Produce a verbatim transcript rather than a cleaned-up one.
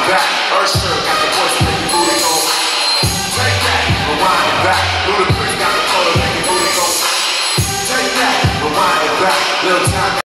back. Usher got the voice to make your booty go. Take that, rewind it back. Ludacris got the color, make your booty go. Take that, rewind it back. Little time.